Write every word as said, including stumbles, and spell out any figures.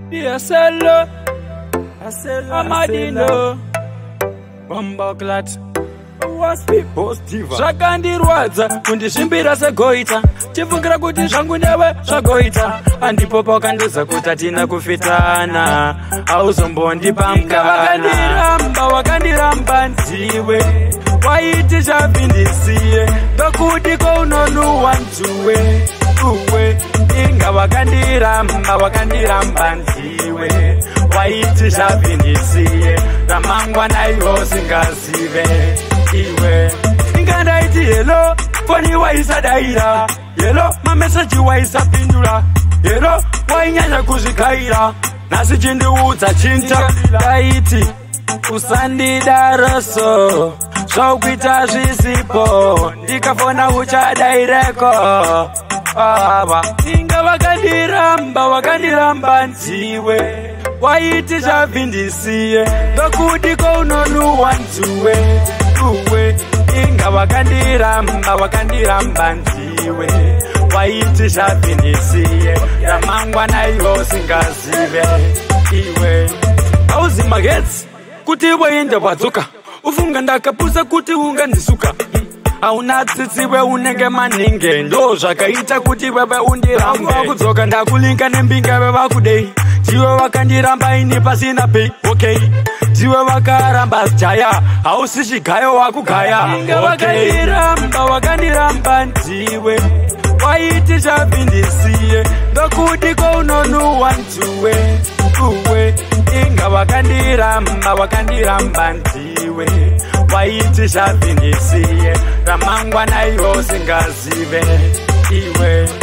Yes, hello. Amadino. Bomba clat. Zvakandirwadza kundisvimbira segoita chifungira kuti zvangu newe zvagoita andipopa wakandiudza kuti hatina kufitana hauzombondipa mukana wakandiramba wakandiramba ndiwe waiti chavhindisiye ndokuti kounonuwa nzuwe uwe inga wakandiramba wakandiramba ndiwe waiti chavhindisiye ramangwana iwo singazive iwe ingandaiti hello foni waisadaira hello mameseji waisapindura hello wainyanya kuzvikaira nhasi chindiudza chinta daiti usandidaraso zvaukuita zvisipo ndikafona uchadaireko ava inga wakandiramba wakandiramba ndiwe waiti chavhindisiye ndokuti kounonuwa nzuwe uwe inga wakandiramba wakandiramba ndiwe waiti chavhindisiye ramangwana iwo singazive iwe auzi magetsi kuti iwe wadzoka ufunga ndakapusa kuti ungandisuka hauna tsitsiwe unenge maninge ndo zvakaita kuti wewe undirambe kudzoka ndakulinga nembinga vevakudei ndiwe wakandiramba ini pasina pei okay ndiwe wakaramba jaya hausi chigayo wakugaya inga wakandiramba wakandiramba ndiwe waiti chavhindisiye ndokuti kounonuwa nzuwe uwe inga wakandiramba wakandiramba ndiwe waiti chavhindisiye ramangwana iwo singazive iwe